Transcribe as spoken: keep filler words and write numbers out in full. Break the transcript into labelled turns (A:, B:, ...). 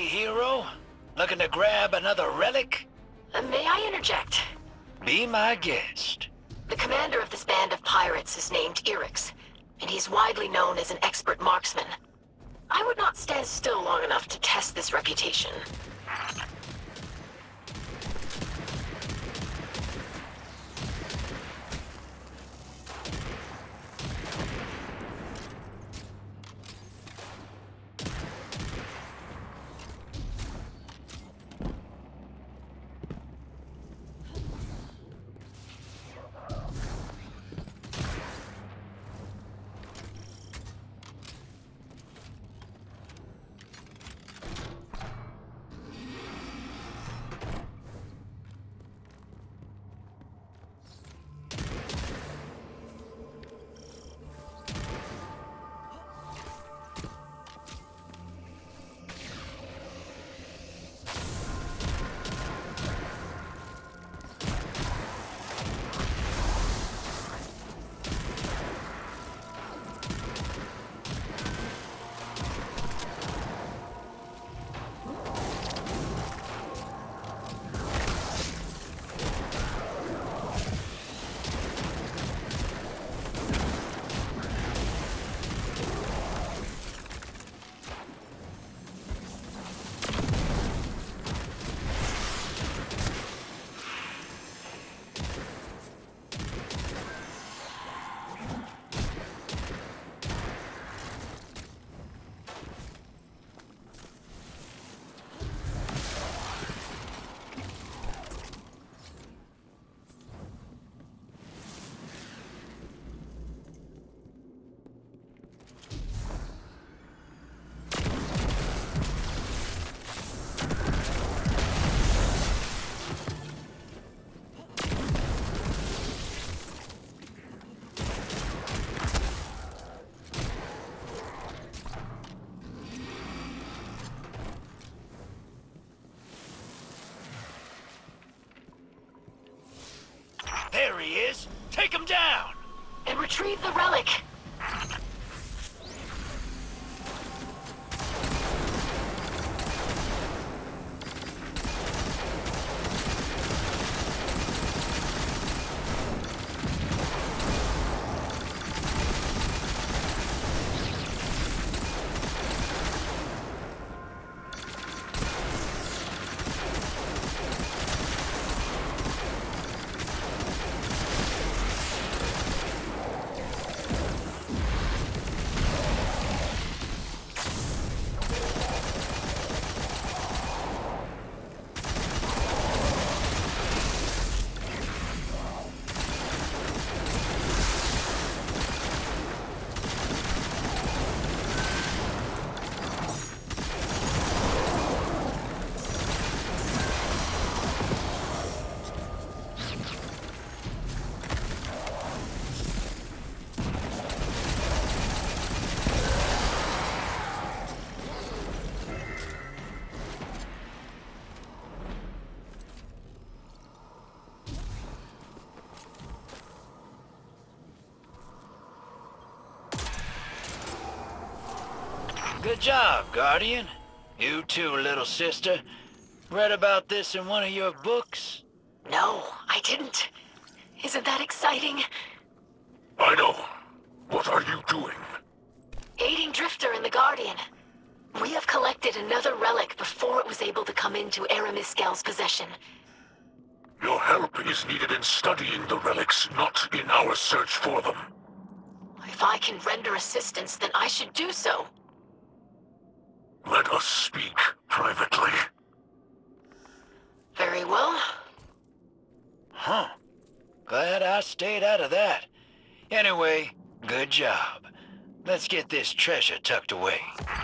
A: hero? Looking to grab another relic?
B: Uh, may I interject?
A: Be my guest.
B: The commander of this band of pirates is named Irix, and he's widely known as an expert marksman. I would not stand still long enough to test this reputation.
A: There he is! Take him down!
B: And retrieve the relic!
A: Good job, Guardian. You too, little sister. Read about this in one of your books?
B: No, I didn't. Isn't that exciting?
C: I know. What are you doing?
B: Aiding Drifter and the Guardian. We have collected another relic before it was able to come into Aramis-Gel's possession.
C: Your help is needed in studying the relics, not in our search for them.
B: If I can render assistance, then I should do so.
C: Let us speak privately.
B: Very well.
A: Huh. Glad I stayed out of that. Anyway, good job. Let's get this treasure tucked away.